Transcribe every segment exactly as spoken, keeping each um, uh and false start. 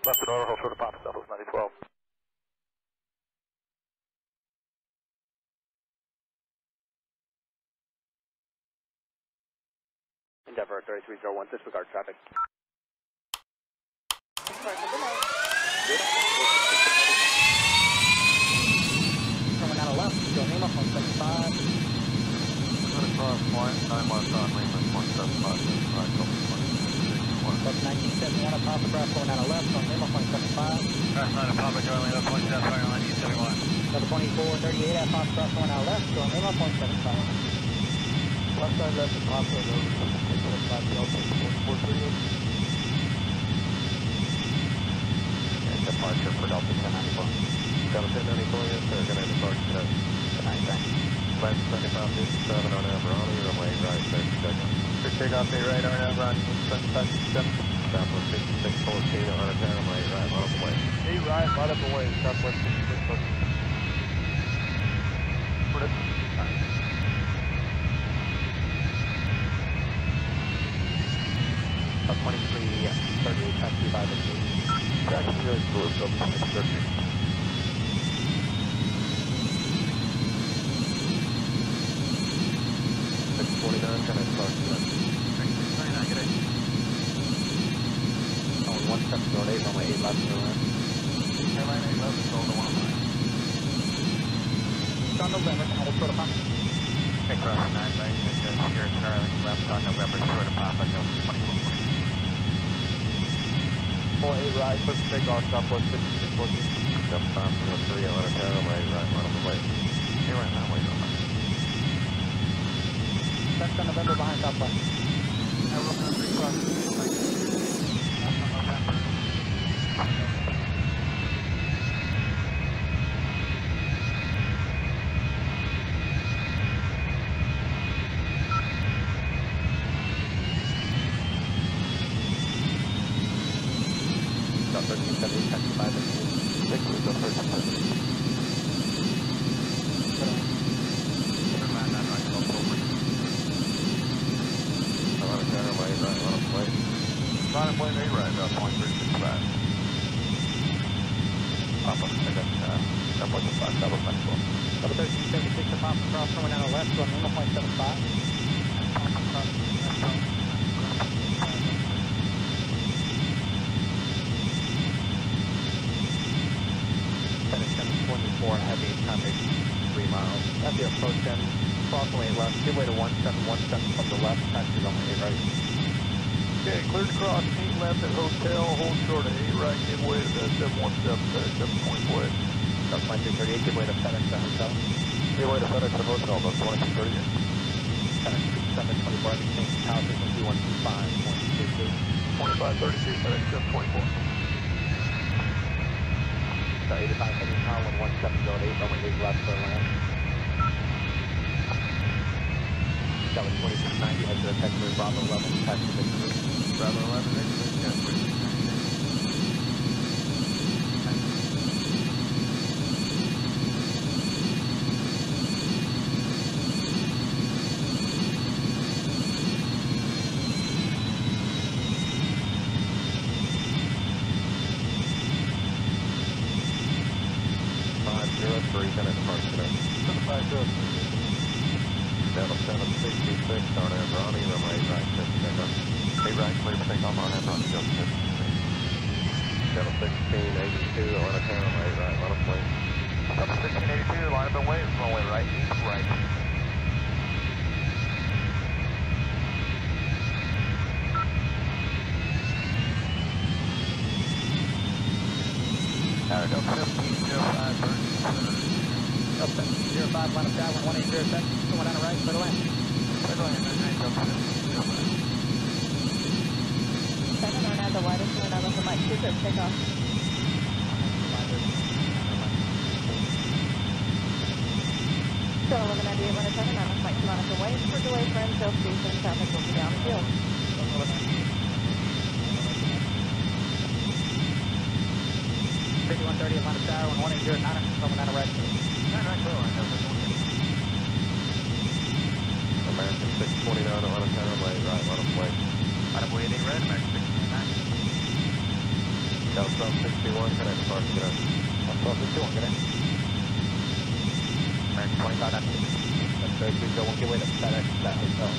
Left and over, hold short of Papa, Southwest ninety twelve. Endeavor thirty-three zero one, disregard traffic. Coming out of left, go Lima, point seven five. Going across point, nine miles on Lima, point seven five, five, Plus nineteen seventy-one of Papa, craft going out of left, on Lima, point seven five. Crash nine of Papa, Joy Lima, point seven five, nineteen seventy-one. Double twenty-four thirty-eight at Papa, craft going out left, on Lima, point seven five. Left side left of Papa, over point seven five, Delta, four thirty-eight. And departure for Delta ten ninety-four. Delta ten ninety-four, yes sir, going to depart today. Good night, thanks. Left seventy-five fifty-seven on Alberoni, runway right, thirty seconds. For takeoff, day right, on Alberoni, seventy-five fifty-seven. Southwest sixty-six fourteen, on a runway right, on the way. Day right, right up the way, Southwest sixty-six fourteen. twenty-three thirty-eight, taxi by the team. Taxi goes blue, so it's thirty. six forty-nine, kind of start to that. six twenty-nine, get it. On one seven zero eight, runway eight left, zero left. Airline eight left, it's all the one line. John November, hold short of Papa. Take cross nine right, and uh, here it's Charlie, left on November, short of Papa, Delta twenty-four forty. four eight right, first takeoff, Southwest sixty-six fourteen. Delta five zero three, on a runway right, one on the way. Hey, right, that way, don't Left on November behind Southwest. I will not recross. Left on November. thirteen seventy, taxi by the team. Take the thirteen seventy. Never mind, that right, go forward. I'm on a runway right, on a plate. Line of plane eight right, about point three six five. Papa, I got, uh, that wasn't five, that was ninety-four. Double thirteen seventy-six of Papa, cross coming out of left, on Lima, point seven five. Papa, cross, left on. twenty-four heavy, traffic, three miles. That'd be approach in, cross away left, give way to one seven one seven from the left, taxi runway eight right. Okay, clear to cross, eight left at hotel, hold short at eight right, give way to the seven one seven, FedEx seven twenty-four eight. That's my two thirty-eight, give way to FedEx at hotel. Give way to FedEx at hotel, about twenty-two thirty-eight. FedEx seven twenty-four, exchange tower frequency one two five point two two. twenty-five thirty-two, FedEx seven twenty-four. So eighty-five heavy tower, one one seven zero eight, runway eight left for land. That was twenty-six ninety, head to the Texas Bravo eleven, taxi victory. Bravo eleven, exit, yeah, twenty-six ninety. five zero three, kind of depart today. five zero three. Delta seven sixty-six on Alberoni, runway right, six takeoff. Eight right, clear for takeoff on Alberoni, Delta sixteen. Delta sixteen eighty-two on a runway right, on a plane. Delta sixteen eighty-two, line up and wait, runway right, east right. Uh, Delta seventeen zero five, Burns. Delta seventeen zero five, line of tower, one eight zero seven, going down the right, clear to land. Clear to land, nine nine, Delta seventeen zero five. seven on at the widest one, I left the mic, two zip, take off. So eleven ninety-eight, one seven, I left mic two on at the way, for delay friends, Bill Station, traffic will be down the field. fifty-one thirty, line of tower, one eight zero nine, coming down the right. nine nine, clear line, Delta twenty. American six twenty-nine on a runway right, on a plane. Right of way eight red, American six twenty-nine. Delta twelve sixty-one, connect park, get out. twelve sixty-one, good day. American twenty-five ninety-six. That's very three zero one, get away to FedEx, that hotel.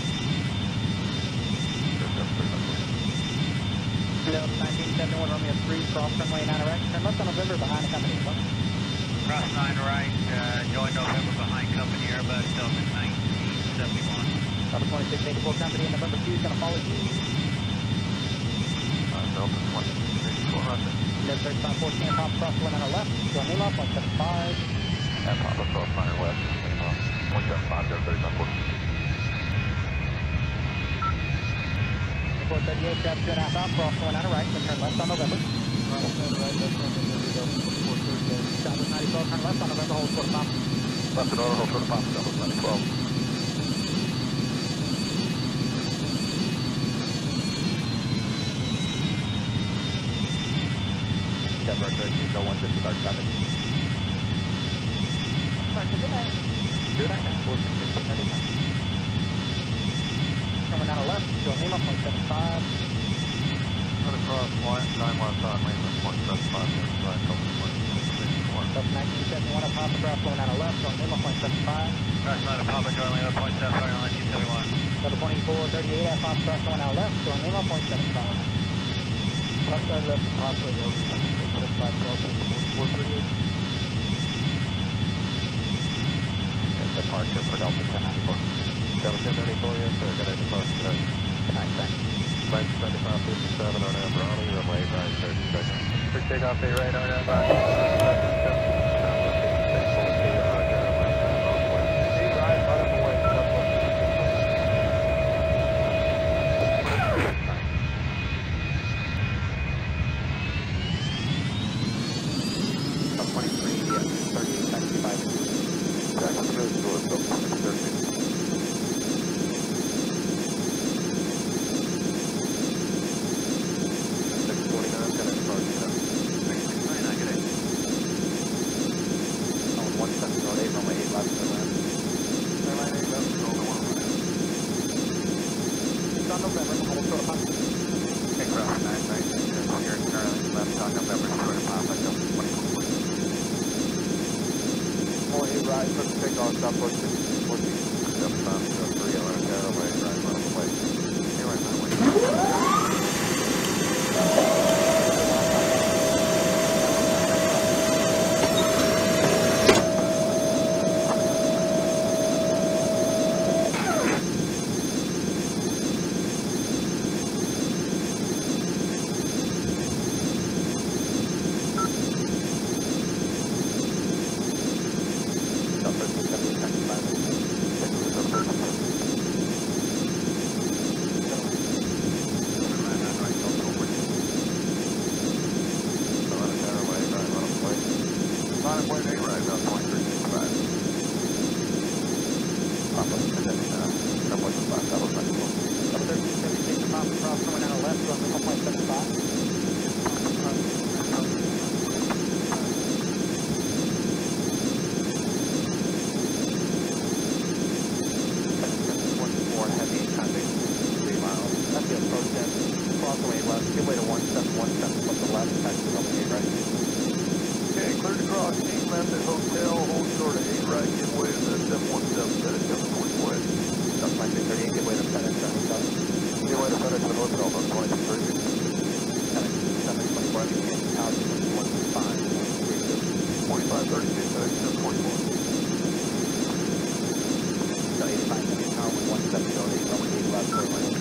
Delta nineteen seventy-one, Romeo three, cross runway nine right, turn left on November behind the company. Cross nine right, uh, join November behind company, Airbus Delta nineteen seventy-one. Delta twenty-six eighty-four company, November two is going to follow you. Uh, Delta twenty-six eighty-four, roger. Delta thirty-five fourteen, Papa cross one on the left, join Lima, one seven five. And Papa twelve nine west, one seven five, Delta thirty-five fourteen. four thirty-eight, grab two and a half out, cross one on the right, then turn left on November. Right, right, that's four thirty-eight. Delta ninety twelve, turn left on November, hold for the Papa. Left and order, hold for the Papa, Delta ninety twelve. Denver thirty-two zero one, disregard traffic. Park for the night. Good night, four six six, ninety-nine. Coming down the left, join Lima, one seven five. Run across nine one five, mainland one seven five, right, Delta twenty-six eighty-four. Delta nineteen seventy-one, Papa cross going down the left, join Lima, one seven five. Cross nine Papa, join Lima, point seven five, nineteen seventy-one. Delta twenty-four thirty-eight, Papa cross going down left, join Lima, point seven five. Left side left, Papa, over five Delta, four thirty-eight. And departure for Delta ten ninety-four. Delta ten ninety-four, yes sir, good night, departure, good night. Good night, thanks. Flight seventy-five fifty-seven on Airline, runway right, thirty seconds. For takeoff, day right on Airline. eighty-five, seventy, power, one seven zero eight, runway eight left,